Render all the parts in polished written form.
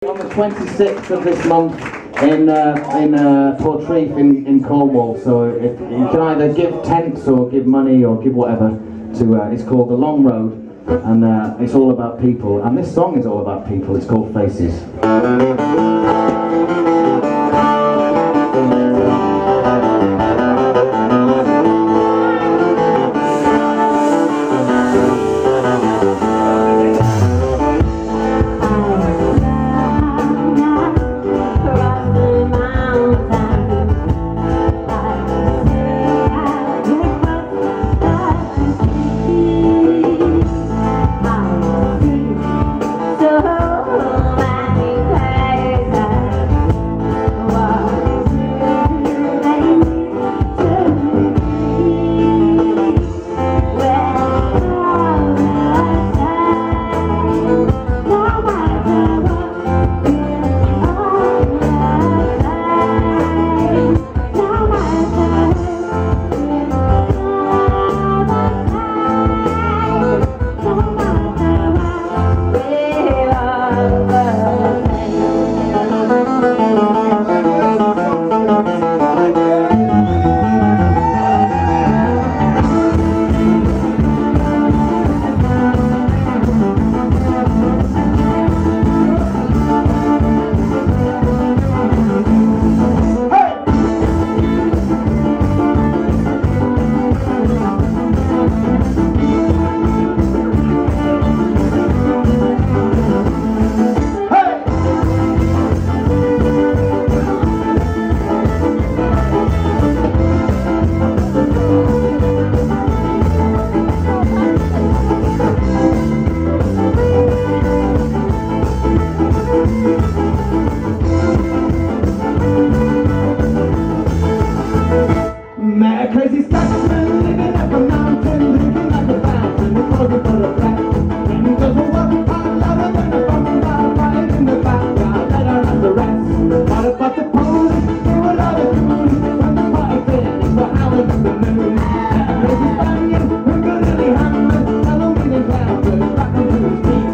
On the 26th of this month in Portreath in Cornwall, so if you can either give tents or give money or give whatever to, it's called The Long Road, and it's all about people, and this song is all about people. It's called Faces. Crazy Scotsman living up a mountain, living like a fountain, looking for a black. And he doesn't work hard, louder than a bum down, right in the background, better than the rest. What about the police? They were all the coolies, when the party finished, we're howling at the moon. That crazy Spaniard, we're goodly hammered, Halloween and clowners, rocking to his feet.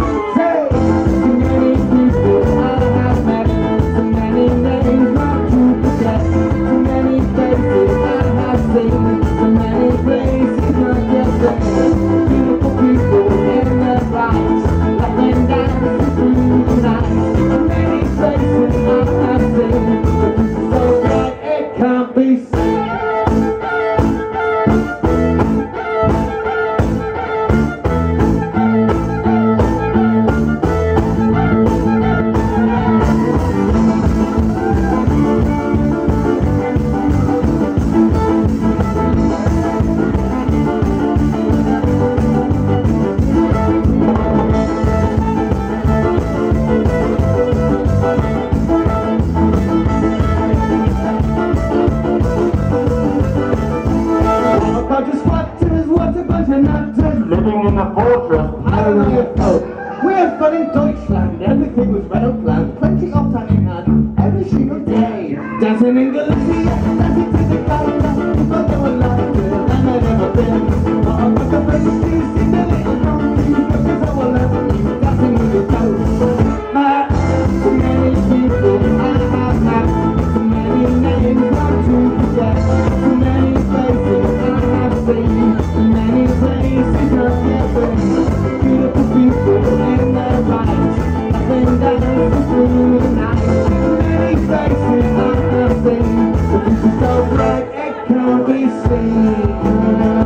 Say, too many people I have met, too many names not to forget, too many faces so many places, not just there. Beautiful people in their rights, up and down through the night. So many places I have seen, so that it can't be seen. Living in a fortress, paranoid folk. We're fun in Deutschland, everything was well planned, plenty of time in hand, every single day. Dancing in Galicia, dancing to the calendar, people that were like it, and I've never been. What about the places in the little country, because I will never be dancing with the toes. Too many people I have met, too many names not to forget, too many places I have seen, too many places not yet been. Beautiful people in their rights, up and down through the night. Too many faces I have seen, the future's so bright it can't be seen.